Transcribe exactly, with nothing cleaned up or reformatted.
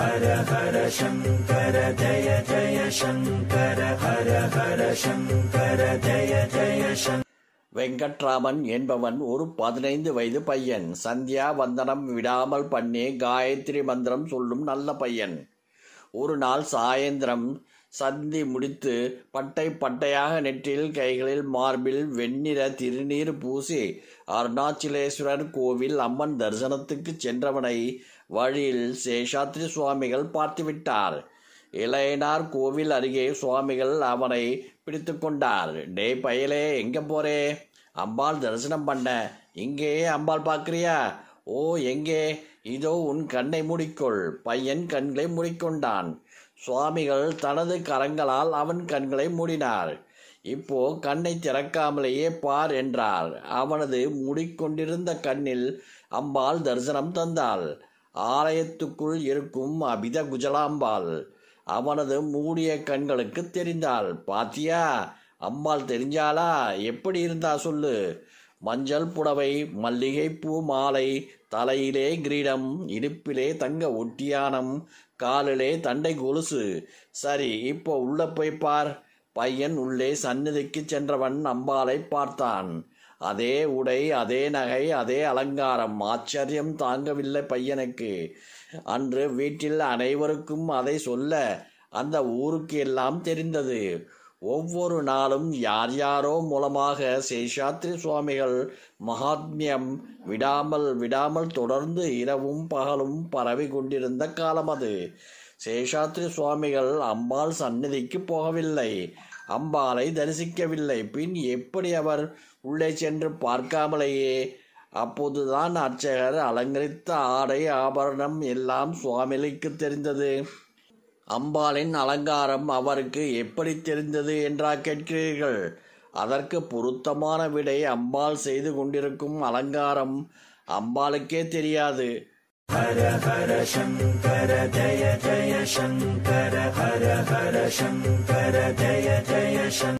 ஹர ஹர சங்கர ஜய ஜய சங்கர ஹர ஹர சங்கர ஜய ஜய சங்கர. வெங்கட்ராமன் என்பவன் ஒரு பதினைந்து வயது பையன். சந்தியா வந்தனம் விடாமல் பண்ணி காயத்ரி மந்திரம் சொல்லும் நல்ல பையன். ஒரு நாள் சாயந்திரம் சந்தி முடித்து பட்டை பட்டையாக நெற்றில் கைகளில் மார்பில் வெண்ணிற திருநீர் பூசி அருணாச்சலேஸ்வரர் கோவில் அம்மன் தரிசனத்துக்கு சென்றவனை வழியில் சேஷாத்ரி சுவாமிகள் பார்த்துவிட்டார். இளையனார் கோவில் அருகே சுவாமிகள் அவனை பிடித்து கொண்டார். டே பயலே, எங்க போறே? அம்பாள் தரிசனம் பண்ண. இங்கே அம்பாள் பார்க்கிறியா? ஓ, எங்கே? இதோ உன் கண்ணை மூடிக்கொள். பையன் கண்களை மூடிக்கொண்டான். சுவாமிகள் தனது கரங்களால் அவன் கண்களை மூடினார். இப்போ கண்ணை திறக்காமலேயே பார் என்றார். அவனது மூடிக்கொண்டிருந்த கண்ணில் அம்பாள் தரிசனம் தந்தாள். ஆலயத்துக்குள் இருக்கும் அபித குஜலாம்பாள் அவனது மூடிய கண்களுக்கு தெரிந்தாள். பாத்தியா, அம்பாள் தெரிஞ்சாளா? எப்படி இருந்தா சொல்லு. மஞ்சள் புடவை, மல்லிகை பூ மாலை, தலையிலே கிரீடம், இடுப்பிலே தங்க ஒட்டியானம், காலிலே தண்டை கொலுசு. சரி, இப்போ உள்ள போய் பார். பையன் உள்ளே சந்நிதிக்கு சென்றவன் அம்பாளை பார்த்தான். அதே உடை, அதே நகை, அதே அலங்காரம். ஆச்சரியம் தாங்கவில்லை பையனுக்கு. அன்று வீட்டில் அனைவருக்கும் அதை சொல்ல அந்த ஊருக்கு எல்லாம் தெரிந்தது. ஒவ்வொரு நாளும் யார் யாரோ மூலமாக சேஷாத்ரி சுவாமிகள் மகாத்மியம் விடாமல் விடாமல் தொடர்ந்து இரவும் பகலும் பரவி கொண்டிருந்த காலம் அது. சேஷாத்ரி சுவாமிகள் அம்பாள் சந்நிதிக்கு போகவில்லை, அம்பாளை தரிசிக்கவில்லை. பின் எப்படி அவர் உள்ளே சென்று பார்க்காமலேயே? அப்போதுதான் அர்ச்சகர் அலங்கரித்த ஆடை ஆபரணம் எல்லாம் சுவாமிகளுக்கு தெரிந்தது. அம்பாளின் அலங்காரம் அவருக்கு எப்படி தெரிந்தது என்றா கேட்கிறீர்கள்? அதற்கு பொருத்தமான விடை, அம்பாள் செய்து கொண்டிருக்கும் அலங்காரம் அம்பாளுக்கே தெரியாது. ஹர ஹர சங்கர ஜய ஜய சங்கர ஹர ஹர சங்கர ஜய ஜய சங்கர.